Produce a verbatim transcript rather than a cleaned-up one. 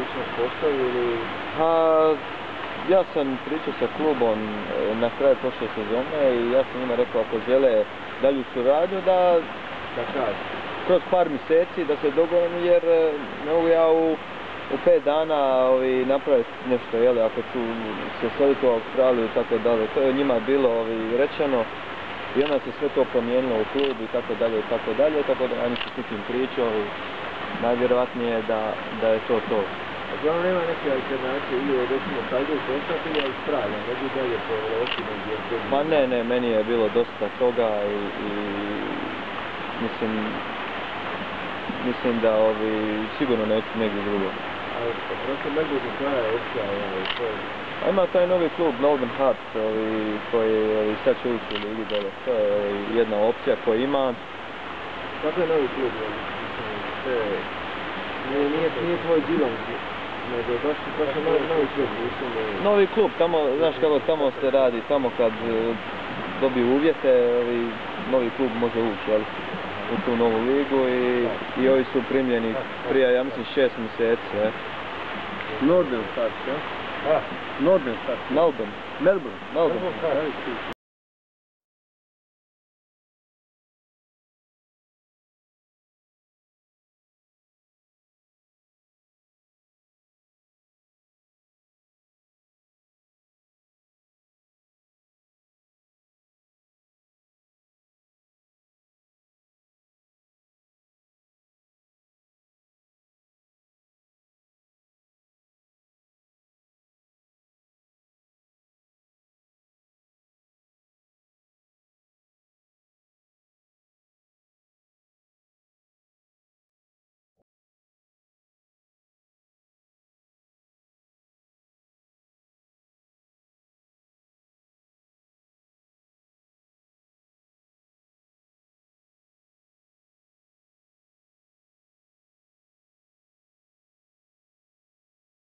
slično postoji ili... Ha, ja sam pričao sa klubom na kraju prošle sezone i ja sam njima rekao ako žele dalju suradnju da... Da kažu. Kroz par mjeseci da se dogovorim jer ne mogu ja u, u pet dana ovi, napraviti nešto, jel, ako ću se seliti u Australiju i tako dalje. To je njima bilo ovi, rečeno i onda se sve to promijenilo u klubu i tako dalje i tako dalje, tako da ja nisam s nikim pričao i najvjerojatnije da, da je to to. A glavno nema neke alternacije ili recimo Kaldur ostati ili Australija, ne bi dalje po Europi negdje gdje... Ma ne, ne, meni je bilo dosta toga i, i mislim, mislim da ovi, sigurno neću negdje drugo. A prosto Melbourne koja je opcija, to je... A ima taj novi klub Melbourne Hearts ovi, koji ovi, sad će ući u ligi dole, to je ovi, jedna opcija koju ima. Kako je novi klub, jel? To je... Nije, nije, nije tvoj Geelong, nego baš, baš je novi, novi klub, mislim da... Novi klub, tamo, znaš kako tamo se radi, tamo kad uh, dobiju uvjete, ovi, novi klub može ući, jel? U tu novu ligu i, i ovi su primljeni prije, ja mislim, šest mjeseci, je. Northern Hearts, ja? A? Northern Hearts. Melbourne. Melbourne. Melbourne.